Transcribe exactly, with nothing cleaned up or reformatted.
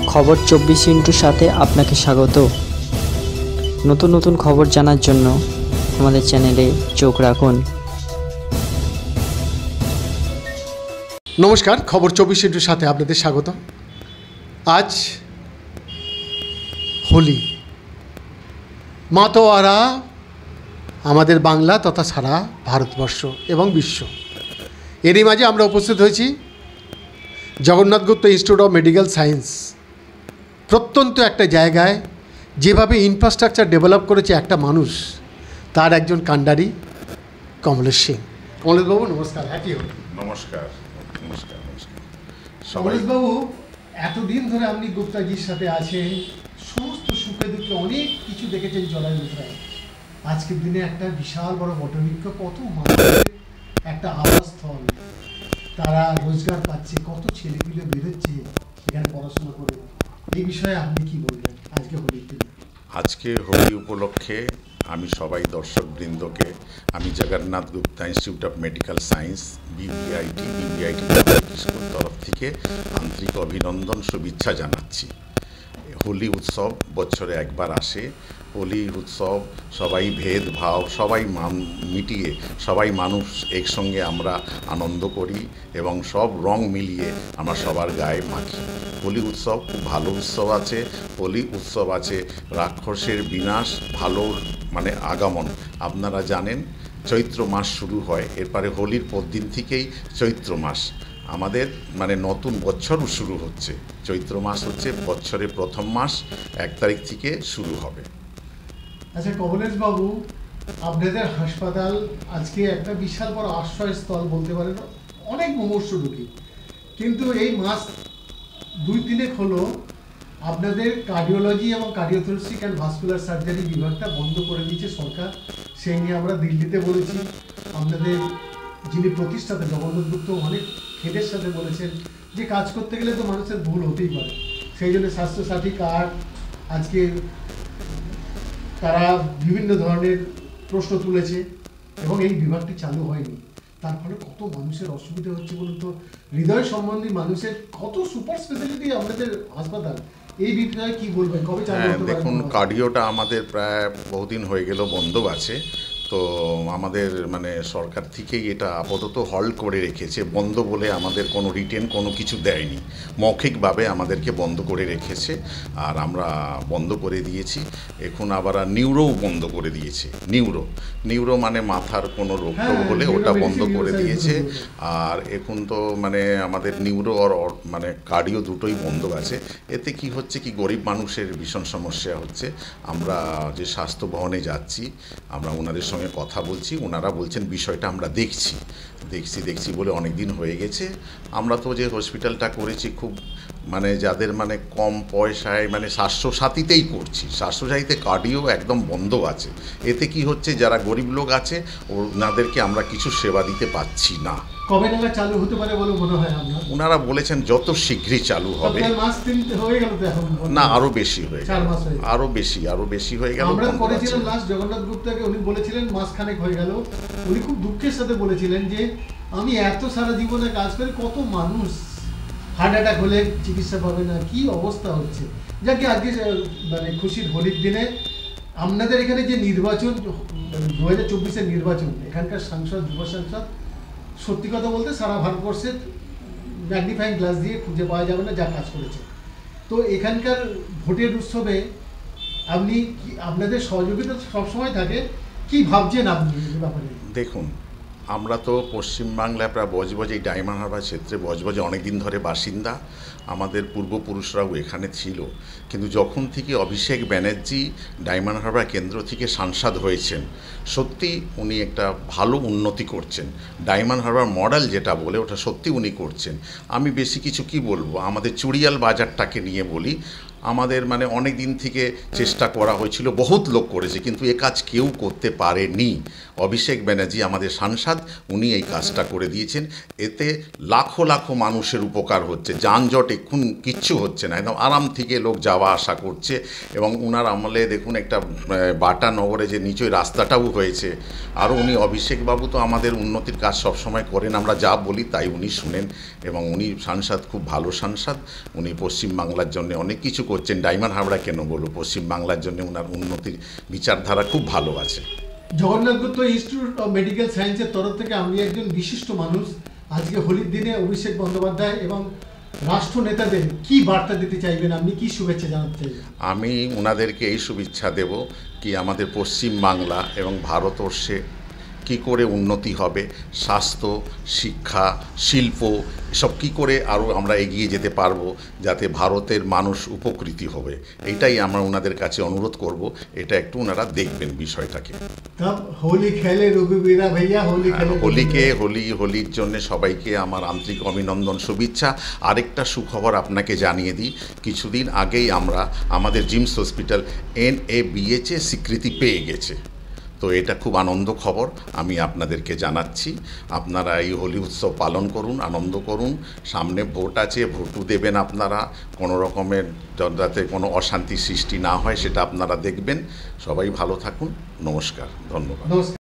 খবর চব্বিশ ইন্টুর সাথে আপনাকে স্বাগত। নতুন নতুন খবর জানার জন্য আমাদের চ্যানেলে চোখ রাখুন। নমস্কার, খবর চব্বিশ ইন্টুর সাথে আপনাদের স্বাগত। আজ হোলি, মাতোয়ারা আমাদের বাংলা তথা সারা ভারতবর্ষ এবং বিশ্ব, এরই মাঝে আমরা উপস্থিত হয়েছি Jagannath Gupta institute of medical science. প্রত্যন্ত একটা জায়গায় যেভাবে ইনফ্রাস্ট্রাকচার ডেভেলপ করেছে একটা মানুষ, তার একজন কাণ্ডারি কমলেশ সিং। কমলেশবাবু নমস্কার, হ্যাপি হোলি। নমস্কার নমস্কার নমস্কার কমলেশবাবু, এতদিন ধরে আপনি গুপ্তাজির সাথে আছেন, সমস্ত সুখে দুঃখে অনেক কিছু দেখেছেন জলায় মুদ্রায়। আজকের দিনে একটা বিশাল বড় বটবৃক্ষ, কত মানুষের একটা আবাসস্থল, তারা রোজগার পাচ্ছে, কত ছেলেপিলে বেরোচ্ছে এখানে পড়াশোনা করে। এই বিষয়ে আপনি কি বলবেন আজকে হোলির দিনে? আজকে হোলি উপলক্ষে আমি সবাই দর্শকবৃন্দকে আমি Jagannath Gupta institute of medical science BBIT BBIT school তরফ থেকে আন্তরিক অভিনন্দন শুভেচ্ছা জানাচ্ছি। হোলি উৎসব বছরে একবার আসে। হোলি উৎসব সবাই ভেদভাব সবাই মান মিটিয়ে সবাই মানুষ একসঙ্গে আমরা আনন্দ করি এবং সব রং মিলিয়ে আমরা সবার গায়ে মাখি। হোলি উৎসব খুব ভালো উৎসব আছে। হোলি উৎসব আছে রাক্ষসের বিনাশ, ভালোর মানে আগমন। আপনারা জানেন চৈত্র মাস শুরু হয়, এরপরে হোলির পরদিন থেকেই চৈত্র মাস আমাদের মানে নতুন বছরও শুরু হচ্ছে। চৈত্র মাস হচ্ছে বছরের প্রথম মাস, এক তারিখ থেকে শুরু হবে। আচ্ছা কমলেশবাবু, আপনাদের হাসপাতাল আজকে একটা বিশাল বড় আশ্রয়স্থল বলতে পারেন, অনেক মুমূর্ষু রোগী, কিন্তু এই মাস দুই তিনেক হলো আপনাদের কার্ডিওলজি এবং কার্ডিওথোরাসিক অ্যান্ড ভাস্কুলার সার্জারি বিভাগটা বন্ধ করে দিয়েছে সরকার। সেই নিয়ে আমরা দিল্লিতে বলেছি, আপনাদের যিনি প্রতিষ্ঠাতা জগন্নাথ গুপ্ত অনেক খেদের সাথে বলেছেন যে কাজ করতে গেলে তো মানুষের ভুল হতেই পারে, সেই জন্য স্বাস্থ্যসাথী কার্ড আজকে তারা বিভিন্ন ধরনের প্রশ্ন তুলেছে এবং এই বিভাগটি চালু হয়নি। তার ফলে কত মানুষের অসুবিধা হচ্ছে বলুন তো। হৃদয় সম্বন্ধী মানুষের কত সুপার স্পেশালিটি আমাদের হাসপাতাল, এই বিষয়ে কি বলবেন, কবে চালু হতে পারে? দেখুন, কার্ডিওটা আমাদের প্রায় বহুদিন হয়ে গেল বন্ধ আছে। তো আমাদের মানে সরকার থেকেই এটা আপাতত হল্ড করে রেখেছে। বন্ধ বলে আমাদের কোনো রিটেন কোনো কিছু দেয়নি, মৌখিকভাবে আমাদেরকে বন্ধ করে রেখেছে আর আমরা বন্ধ করে দিয়েছি। এখন আবার নিউরোও বন্ধ করে দিয়েছে। নিউরো নিউরো মানে মাথার কোনো রোগ টোগ হলে ওটা বন্ধ করে দিয়েছে। আর এখন তো মানে আমাদের নিউরো আর মানে কার্ডিও দুটোই বন্ধ আছে। এতে কি হচ্ছে কি গরিব মানুষের ভীষণ সমস্যা হচ্ছে। আমরা যে স্বাস্থ্য ভবনে যাচ্ছি, আমরা ওনাদের সঙ্গে কথা বলছি, ওনারা বলছেন বিষয়টা আমরা দেখছি দেখছি দেখছি বলে অনেক দিন হয়ে গেছে। আমরা তো যে হসপিটালটা করেছি খুব মানে যাদের মানে কম পয়সায় মানে স্বাস্থ্যসাথীতেই করছি, স্বাস্থ্যসাথীতে কার্ডিও একদম বন্ধ আছে। এতে কি হচ্ছে যারা গরিব লোক আছে ওনাদেরকে আমরা কিছু সেবা দিতে পাচ্ছি না। কবে নাগাদ চালু হতে পারে বলে মনে হয় আপনার? ওনারা বলেছেন যত শীঘ্রই চালু হবে। মাস তিন হয়ে গেল তো এখন? না, আরো বেশি হয়ে গেল, চার মাস হয়ে আরো বেশি আরো বেশি হয়ে গেল। আমরা করেছিলাম লাস্ট জগন্নাথ গুপ্তাকে, উনি বলেছিলেন মাস খানেক হয়ে গেল। উনি খুব দুঃখের সাথে বলেছিলেন যে আমি এত সারা জীবনে কাজ করি, কত মানুষ হার্ট অ্যাটাক হলে চিকিৎসা পাবে না, কি অবস্থা হচ্ছে। যাকে আজকে মানে খুশির হোলির দিনে আপনাদের এখানে যে নির্বাচন দু হাজার চব্বিশের নির্বাচন, এখানকার সাংসদ যুব সাংসদ সত্যি কথা বলতে সারা ভারতবর্ষের ম্যাগনিফাইং গ্লাস দিয়ে খুঁজে পাওয়া যাবে না যা কাজ করেছে। তো এখানকার ভোটের উৎসবে আপনি কি আপনাদের সহযোগিতা সবসময় থাকে, কি ভাবছেন আপনি এই ব্যাপারে? দেখুন, আমরা তো পশ্চিমবাংলায় প্রায় বজবজে এই ডায়মন্ড হারবার ক্ষেত্রে বজবজে অনেক দিন ধরে বাসিন্দা। আমাদের পূর্বপুরুষরাও এখানে ছিল, কিন্তু যখন থেকে অভিষেক ব্যানার্জি ডায়মন্ড হারবার কেন্দ্র থেকে সাংসদ হয়েছেন, সত্যি উনি একটা ভালো উন্নতি করছেন। ডায়মন্ড হারবার মডেল যেটা বলে ওটা সত্যি উনি করছেন। আমি বেশি কিছু কি বলবো, আমাদের চুড়িয়াল বাজারটাকে নিয়ে বলি। আমাদের মানে অনেক দিন থেকে চেষ্টা করা হয়েছিল, বহুত লোক করেছে, কিন্তু এ কাজ কেউ করতে পারেনি। অভিষেক ব্যানার্জি আমাদের সাংসদ, উনি এই কাজটা করে দিয়েছেন। এতে লাখো লাখো মানুষের উপকার হচ্ছে, যানজট এখন কিচ্ছু হচ্ছে না, একদম আরাম থেকে লোক যাওয়া আসা করছে। এবং ওনার আমলে দেখুন একটা বাটা নগরে যে নিচই রাস্তাটাও হয়েছে। আর উনি অভিষেকবাবু তো আমাদের উন্নতির কাজ সবসময় করেন, আমরা যা বলি তাই উনি শুনেন। এবং উনি সাংসদ, খুব ভালো সাংসদ। উনি পশ্চিমবাংলার জন্য অনেক কিছু করছেন, ডায়মন্ড হাবড়া কেন বলবো, পশ্চিমবাংলার জন্য ওনার উন্নতির বিচারধারা খুব ভালো আছে। Jagannath Gupta institute of medical সায়েন্সের তরফ থেকে আমি একজন বিশিষ্ট মানুষ, আজকে হোলির দিনে অভিষেক বন্দ্যোপাধ্যায় এবং রাষ্ট্র নেতাদের কি বার্তা দিতে চাইবেন, আপনি কি শুভেচ্ছা জানাতে চাইবেন? আমি ওনাদেরকে এই শুভেচ্ছা দেব কি আমাদের পশ্চিমবাংলা এবং ভারতবর্ষে কী করে উন্নতি হবে, স্বাস্থ্য, শিক্ষা, শিল্প, এসব কী করে আরও আমরা এগিয়ে যেতে পারবো, যাতে ভারতের মানুষ উপকৃত হবে। এইটাই আমরা ওনাদের কাছে অনুরোধ করব, এটা একটু ওনারা দেখবেন বিষয়টাকে। তব হোলি খেলে রঘুবীরা ভাইয়া, হোলি খেলে হোলিকে হোলি হোলির জন্য সবাইকে আমার আন্তরিক অভিনন্দন, শুভেচ্ছা। আরেকটা সুখবর আপনাকে জানিয়ে দিই, কিছুদিন আগেই আমরা আমাদের JIMS hospital N A B H এ স্বীকৃতি পেয়ে গেছে। তো এটা খুব আনন্দ খবর আমি আপনাদেরকে জানাচ্ছি। আপনারা এই হোলি উৎসব পালন করুন, আনন্দ করুন। সামনে ভোট আছে, ভোটও দেবেন আপনারা। কোনো রকমের যাতে কোনো অশান্তি সৃষ্টি না হয় সেটা আপনারা দেখবেন। সবাই ভালো থাকুন। নমস্কার, ধন্যবাদ। নমস্কার।